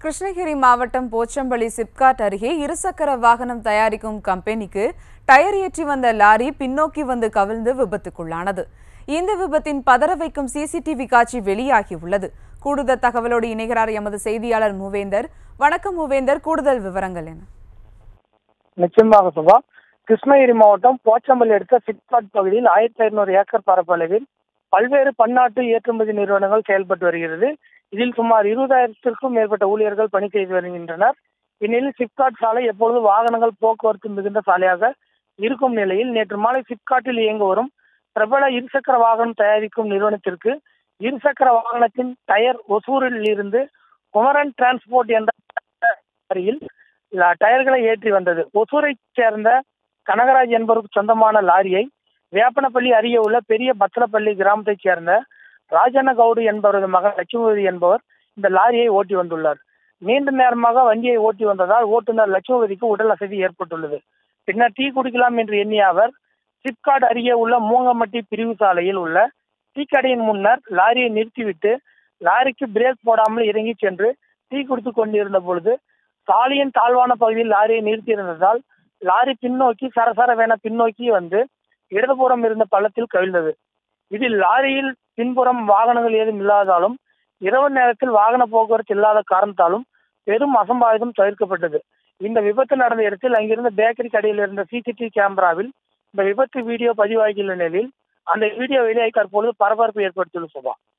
கிருஷ்ணகிரி மாவட்டம் போச்சம்பள்ளி சிப்காட் அருகே இருசக்கர வாகனம் தயாரிக்கும் கம்பெனிக்கு டயர் ஏற்றி வந்த லாரி பின்னோக்கி வந்து கவிழ்ந்து விபத்துக்குள்ளானது. இந்த விபத்தின் பதற வைக்கும் சிசிடிவி காட்சி வெளியாகியுள்ளது. கூடுதல் தகவலோடு இணைகிறார் எமது செய்தியாளர் மூவேந்தர். வணக்கம் மூவேந்தர், கூடுதல் விவரங்கள் என்ன? நிச்சயமாக சுபா. கிருஷ்ணகிரி மாவட்டம் போச்சம்பள்ளி அடுத்த சிப்காட் பகுதியில் 1500 ஏக்கர் பரப்பளவில் பல்வேறு பன்னாட்டு ஏற்றுமதி நிறுவனங்கள் செயல்பட்டு வருகிறது. இதில் சுமார் 20,000க்கும் மேற்பட்ட ஊழியர்கள் பணி செய்து வருகின்றனர். இந்நிலையில் சிப்காட் சாலை எப்பொழுது வாகனங்கள் போக்குவரத்து மிகுந்த சாலையாக இருக்கும் நிலையில் நேற்று மாலை சிப்காட்டில் இயங்கி வரும் பிரபல இருசக்கர வாகனம் தயாரிக்கும் நிறுவனத்திற்கு இருசக்கர வாகனத்தின் டயர் ஒசூரில் இருந்து குமரன் டிரான்ஸ்போர்ட் என்ற டயர்களை ஏற்றி வந்தது. ஒசூரை சேர்ந்த கனகராஜ் என்பவருக்கு சொந்தமான லாரியை வேப்பனப்பள்ளி அருகே உள்ள பெரிய பச்சலப்பள்ளி கிராமத்தைச் சேர்ந்த ராஜண்ண கவுடு என்பவரது மகன் லட்சுமதி என்பவர் இந்த லாரியை ஓட்டி வந்துள்ளார். நீண்ட நேரமாக வண்டியை ஓட்டி வந்ததால் ஓட்டுநர் லட்சுமதிக்கு உடல் அசதி ஏற்பட்டுள்ளது. பின்னர் டீ குடிக்கலாம் என்று எண்ணிய அவர் சிப்காட் அருகே உள்ள மூங்கமட்டி பிரிவு சாலையில் உள்ள டீ கடையின் முன்னர் லாரியை நிறுத்திவிட்டு லாரிக்கு பிரேக் போடாமல் இறங்கி சென்று டீ குடித்துக் கொண்டிருந்த பொழுது சாலையின் தாழ்வான பகுதியில் லாரியை நிறுத்தியிருந்ததால் லாரி பின்னோக்கி சரசரவென பின்னோக்கி வந்து இடதுபுறம் இருந்த பள்ளத்தில் கவிழ்ந்தது. இதில் லாரியில் பின்புறம் வாகனங்கள் ஏதும் இல்லாதாலும் இரவு நேரத்தில் வாகன போக்குவரத்து இல்லாத காரணத்தாலும் பெரும் அசம்பாவிதம் தவிர்க்கப்பட்டது. இந்த விபத்து நடந்த இடத்தில் அங்கிருந்த பேக்கரி கடையில் இருந்த CCTV கேமராவில் இந்த விபத்து வீடியோ பதிவாகியுள்ள நிலையில் அந்த வீடியோ வெளியாகி தற்பொழுது பரபரப்பு ஏற்படுத்தியுள்ளது சுபா.